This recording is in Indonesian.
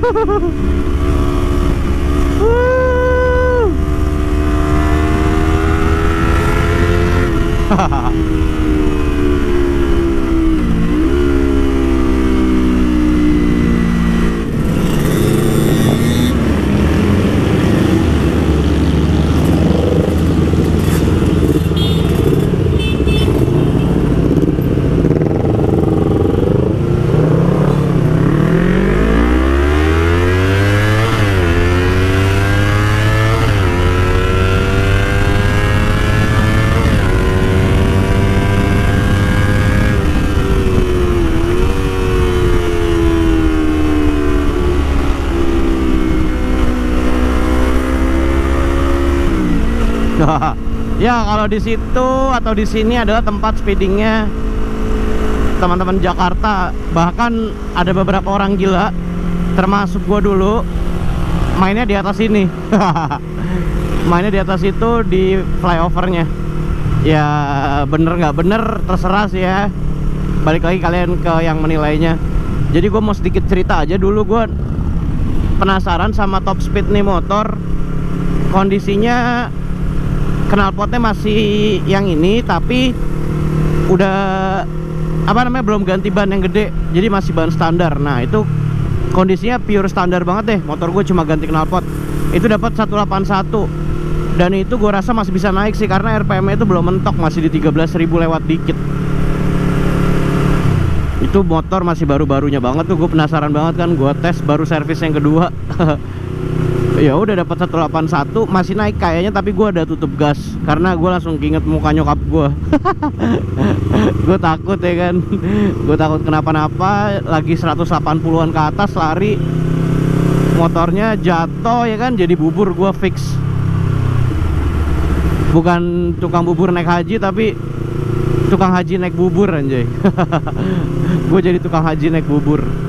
Ya kalau di situ atau di sini adalah tempat speedingnya teman-teman Jakarta. Bahkan ada beberapa orang gila, termasuk gua dulu, mainnya di atas ini. Mainnya di atas itu di flyovernya. Ya bener nggak bener terserah sih ya. Balik lagi kalian ke yang menilainya. Jadi gue mau sedikit cerita aja dulu. Gue penasaran sama top speed nih motor. Kondisinya knalpotnya masih yang ini, tapi udah belum ganti ban yang gede, jadi masih ban standar. Nah itu kondisinya pure standar banget deh. Motor gue cuma ganti knalpot. Itu dapat 181, dan itu gue rasa masih bisa naik sih, karena RPM itu belum mentok, masih di 13.000 lewat dikit. Itu motor masih baru-barunya banget tuh. Gue penasaran banget kan, gue tes baru servis yang kedua. Ya udah dapat 181, masih naik kayaknya, tapi gue udah tutup gas karena gue langsung inget muka nyokap gue. Gue takut ya kan, gue takut kenapa-napa. Lagi 180-an ke atas lari, motornya jatuh ya kan, jadi bubur. Gue fix, bukan tukang bubur naik haji, tapi tukang haji naik bubur anjay. Gue jadi tukang haji naik bubur.